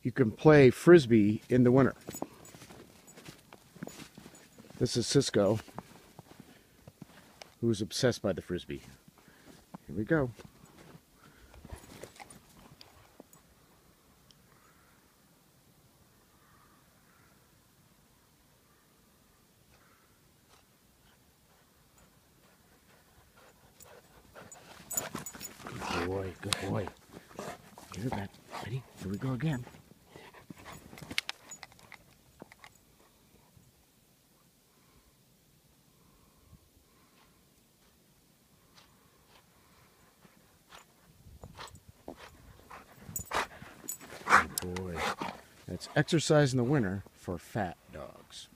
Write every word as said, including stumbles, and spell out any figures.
you can play frisbee in the winter. This is Cisco, who's obsessed by the frisbee. Here we go. Good boy, good boy. Hear that? Ready? Here we go again. Good boy. That's exercise in the winter for fat dogs.